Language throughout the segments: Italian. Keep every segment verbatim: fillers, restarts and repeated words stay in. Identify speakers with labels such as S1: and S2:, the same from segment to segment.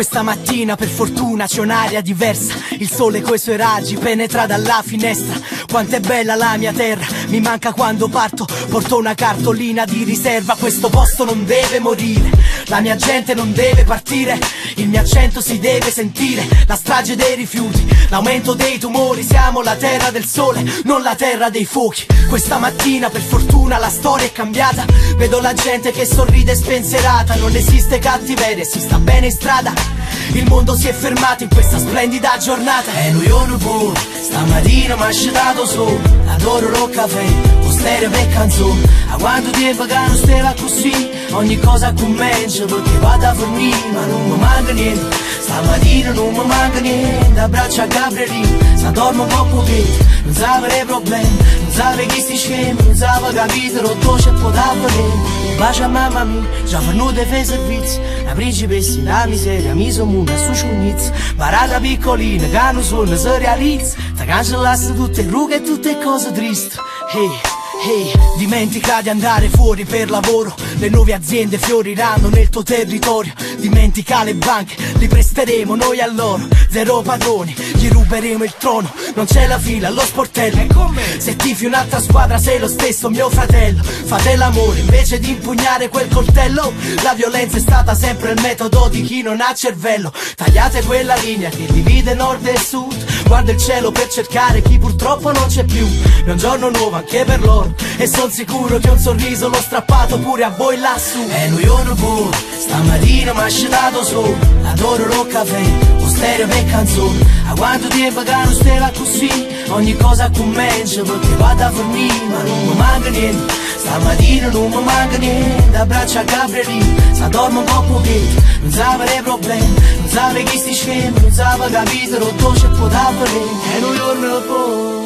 S1: Questa mattina per fortuna c'è un'aria diversa, il sole coi suoi raggi penetra dalla finestra. Quanto è bella la mia terra, mi manca quando parto, porto una cartolina di riserva. Questo posto non deve morire, la mia gente non deve partire, il mio accento si deve sentire. La strage dei rifiuti, l'aumento dei tumori, siamo la terra del sole, non la terra dei fuochi. Questa mattina per fortuna la storia è cambiata, vedo la gente che sorride spensierata. Non esiste cattiveria, si sta bene in strada, il mondo si è fermato in questa splendida giornata. E noi non può, stamattina mi ha asciutato su, adoro lo caffè, lo stereo per canzone. A quanto tempo che non stava così, ogni cosa comincia perché vado a fornire, ma non mi manca niente. Stamattina non mi manca niente, abbraccio a Gabrielino, se dormo un po' pochino, non sapere problemi, non sapere chi si scema, non sapere capire rotto c'è po' da vedere. Bacia a mamma mia, già venuta per servizi, la principessa, la miseria, mi sono una su sciunizza. Barata piccolina, che non suona, si realizza, ti cancellasse tutte rughe e tutte cose tristi. Hey, hey, dimentica di andare fuori per lavoro, le nuove aziende fioriranno nel tuo territorio. Dimentica le banche, li presteremo noi a loro, zero padroni, gli ruberemo il trono. Non c'è la fila allo sportello, se tifi un'altra squadra sei lo stesso mio fratello. Fate l'amore invece di impugnare quel coltello, la violenza è stata sempre il metodo di chi non ha cervello. Tagliate quella linea che divide nord e sud, guarda il cielo per cercare chi purtroppo non c'è più. È un giorno nuovo anche per loro e son sicuro che un sorriso l'ho strappato pure a voi lassù. E noi non può, stamattina mi ha asciutato su, adoro lo caffè, lo stereo per canzone. A quanto tempo che non stava così, ogni cosa comincia perché vado a fornire, ma non mi manca niente. Stamattina non mi manca niente, abbraccio a Gabrielino, se dormo un po' pochino, non sapere problemi, non sapere chi si scema, non sapere capire rotto c'è po' da vedere. E noi non può,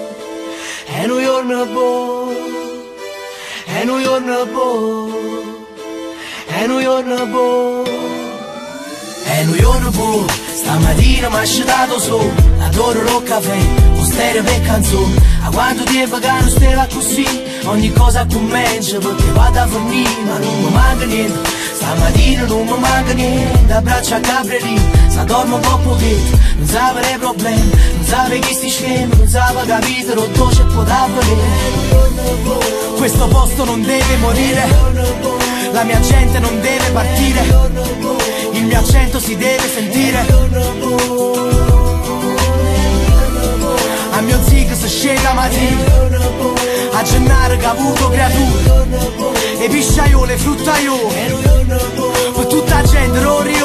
S1: e noi non può, e noi non può, e noi non può, e noi non può. Stamattina mi ha asciutato su, adoro lo caffè, lo stereo per canzone. A quanto tempo che non stava così, ogni cosa comincia perché vado a fornire, ma non mi manca niente. Stamattina non mi manca niente, abbraccio a Gabrielino, se dormo un po' pochino, non sapere problemi, non sapere chi si scema, non sapere capire rotto c'è po' da vedere. Questo posto non deve morire, la mia gente non deve partire, il mio accento si deve sentire. A mio zig si scega mattina, a Gennaro che ha avuto creature, e pisciaiole, fruttaiole, per tutta la gente non